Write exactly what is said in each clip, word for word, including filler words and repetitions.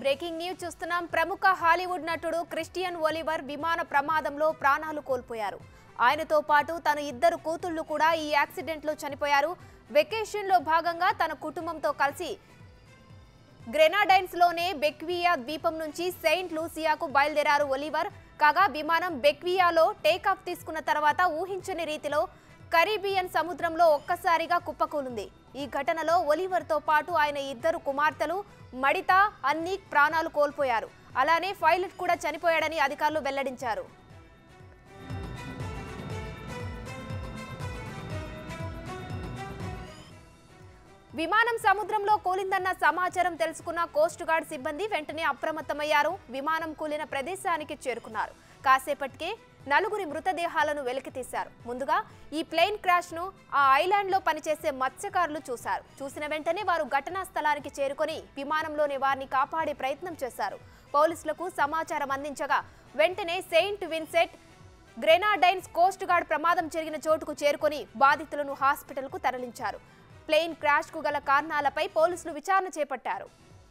Breaking news చూస్తున్నాం. ప్రముఖ Hollywood నటుడు క్రిస్టియన్ ఒలివర్ విమాన ప్రమాదంలో ప్రాణాలు కోల్పోయారు. ఆయనతో పాటు తన ఇద్దరు కూతుళ్లు కూడా ఈ యాక్సిడెంట్ లో చనిపోయారు. వెకేషన్ లో భాగంగా తన కుటుంబంతో కలిసి గ్రెనాడైన్స్ లోనే బెక్వియా ద్వీపం నుంచి సెయింట్ లూసియాకు బయలుదేరారు ఒలివర్. కాగా విమానం బెక్వియాలో టేకాఫ్ తీసుకున్న తర్వాత ఊహించని రీతిలో కరీబియన్ సముద్రంలో ఒక్కసారిగా కుప్పకూలింది. ఈ ఘటనలో ఒలివర్ తో పాటు ఆయన ఇద్దరు కుమార్తెలు మడితా, అన్నీక్ ప్రాణాలు కోల్పోయారు. అలానే పైలట్ కూడా చనిపోయాడని అధికారులు వెల్లడించారు. విమానం సముద్రంలో కూలిందన్న సమాచారం తెలుసుకున్న కోస్ట్ గార్డ్ సిబ్బంది వెంటనే అప్రమత్తమయ్యారు. విమానం కూలిన ప్రదేశానికి చేరుకున్నారు. కాసేపటికే నలుగురి మృతదేహాలను వెలికితీశారు. ముందుగా ఈ ప్లేన్ క్రాష్ ను ఆ ఐలాండ్ లో పనిచేసే మత్స్యకారులు చూశారు. చూసిన వెంటనే వారు ఘటనా స్థలానికి చేరుకొని విమానంలోని వారిని కాపాడే ప్రయత్నం చేశారు. పోలీసులకు సమాచారం అందించగా వెంటనే Saint Vincent Grenadines coast guard ప్రమాదం జరిగిన చోటుకు చేరుకొని బాధితులను హాస్పిటల్ కు తరలించారు. ప్లేన్ క్రాష్ కు గల కారణాలపై పోలీసులు విచారణ చేపట్టారు.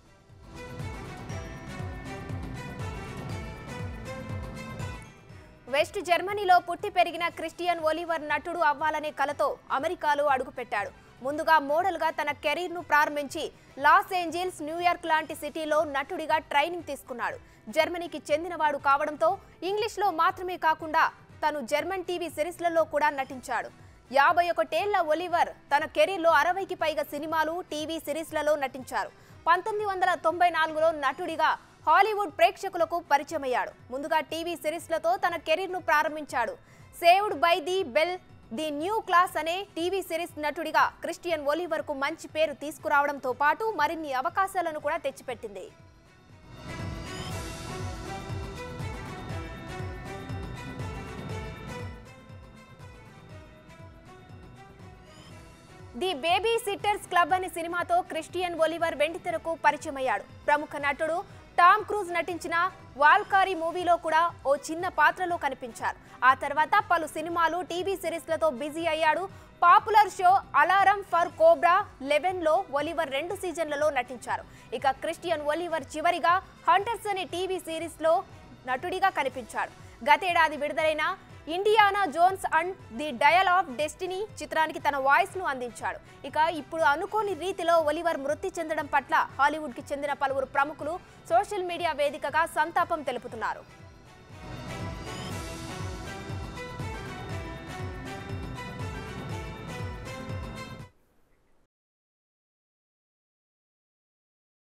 వెస్ట్ జర్మనీలో పుట్టి పెరిగిన క్రిస్టియన్ ఒలివర్ నటుడు అవ్వాలనే కలతో అమెరికాలో అడుగుపెట్టాడు. ముందుగా మోడల్గా తన కెరీర్ను ప్రారంభించి లాస్ ఏంజల్స్, న్యూయార్క్ లాంటి సిటీలో నటుడిగా ట్రైనింగ్ తీసుకున్నాడు. జర్మనీకి చెందినవాడు కావడంతో ఇంగ్లీష్లో మాత్రమే కాకుండా తను జర్మన్ టీవీ సిరీస్లలో కూడా నటించాడు. యాభై ఒకటేళ్ల ఒలివర్ తన కెరీర్లో అరవైకి పైగా సినిమాలు, టీవీ సిరీస్లలో నటించారు. పంతొమ్మిది వందల తొంభై నాలుగులో నటుడిగా హాలీవుడ్ ప్రేక్షకులకు పరిచయమయ్యాడు. ముందుగా టీవీ సిరీస్లతో తన కెరీర్ను ప్రారంభించాడు. Saved by the bell, the new class అనే టీవీ సిరీస్ నటుడిగా క్రిస్టియన్ ఒలివర్ కు మంచి పేరు తీసుకురావడంతో పాటు మరిన్ని అవకాశాలను కూడా తెచ్చిపెట్టింది. ది బేబీ సిట్టర్స్ క్లబ్ అనే సినిమాతో క్రిస్టియన్ ఒలివర్ వెండితెరకు పరిచయమయ్యాడు. ప్రముఖ నటుడు టామ్ క్రూజ్ నటించిన వాల్కారీ మూవీలో కూడా ఓ చిన్న పాత్రలో కనిపించారు. ఆ తర్వాత పలు సినిమాలు, టీవీ సిరీస్లతో బిజీ అయ్యాడు. Popular show alarm for Cobra eleven లో ఒలివర్ రెండు సీజన్లలో నటించారు. ఇక క్రిస్టియన్ ఒలివర్ చివరిగా హంటర్స్ అనే టీవీ సిరీస్ లో నటుడిగా కనిపించాడు. గతేడాది విడుదలైన Indiana Jones and the dial of destiny చిత్రానికి తన వాయిస్ ను అందించాడు. ఇక ఇప్పుడు అనుకోని రీతిలో ఒలివర్ మృతి చెందడం పట్ల హాలీవుడ్ కి చెందిన పలువురు ప్రముఖులు సోషల్ మీడియా వేదికగా సంతాపం తెలుపుతున్నారు.